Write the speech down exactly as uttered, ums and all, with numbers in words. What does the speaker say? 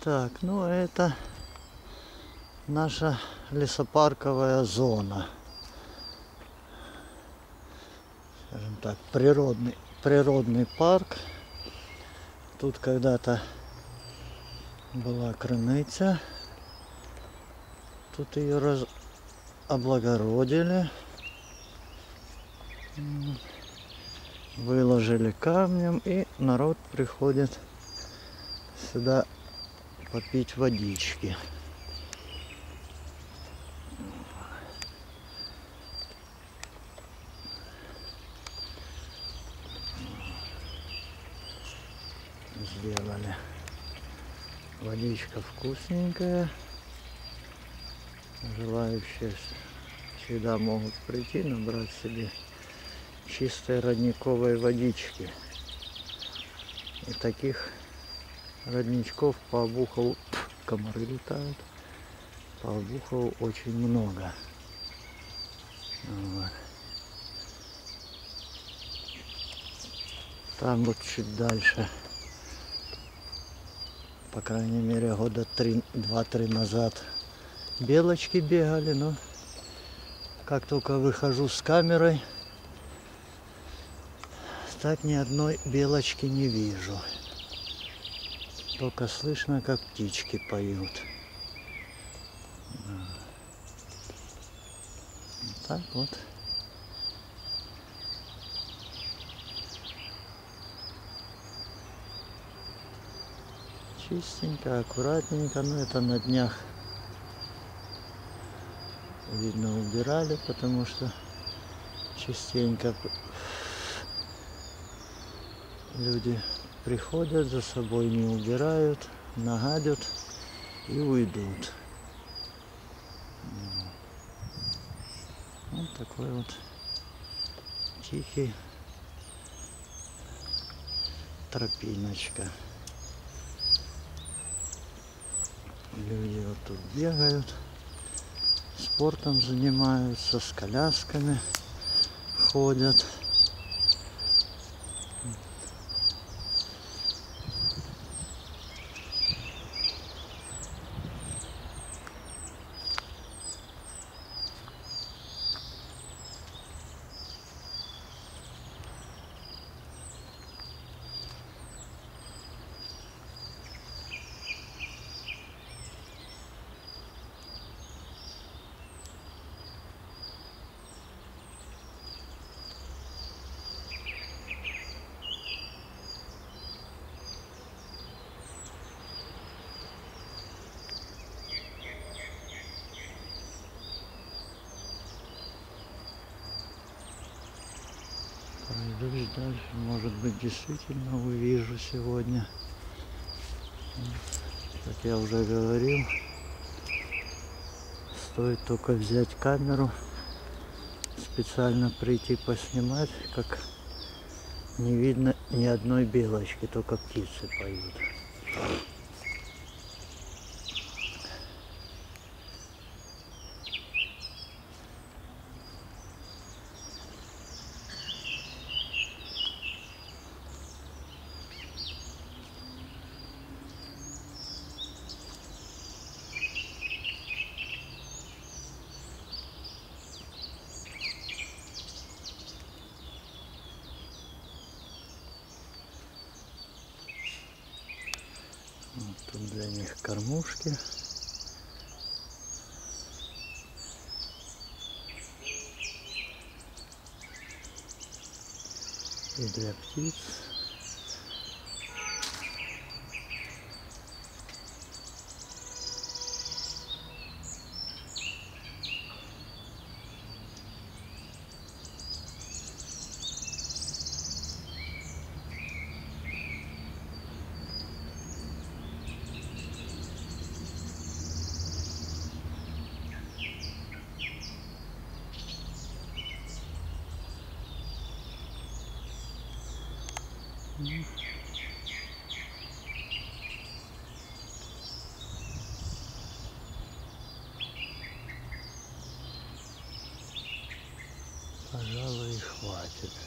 Так, ну это наша лесопарковая зона. Скажем так, природный, природный парк. Тут когда-то была крыниця. Тут ее раз... облагородили. Выложили камнем, и народ приходит сюда попить водички. Сделали. Водичка вкусненькая. Желающие всегда могут прийти, набрать себе чистой родниковой водички. И таких родничков по Обухову, комары летают, по Обухову очень много. Вот. Там вот чуть дальше, по крайней мере года два-три назад, белочки бегали, но как только выхожу с камерой, так ни одной белочки не вижу. Только слышно, как птички поют. Так вот. Чистенько, аккуратненько, но это на днях, видно, убирали, потому что частенько люди приходят, за собой не убирают, нагадят и уйдут. Вот такой вот тихий тропиночка. Люди вот тут бегают, спортом занимаются, с колясками ходят. Пройдусь дальше, может быть, действительно увижу сегодня. Как я уже говорил, стоит только взять камеру, специально прийти поснимать, как не видно ни одной белочки, только птицы поют. Вот тут для них кормушки. И для птиц. Пожалуй, и хватит.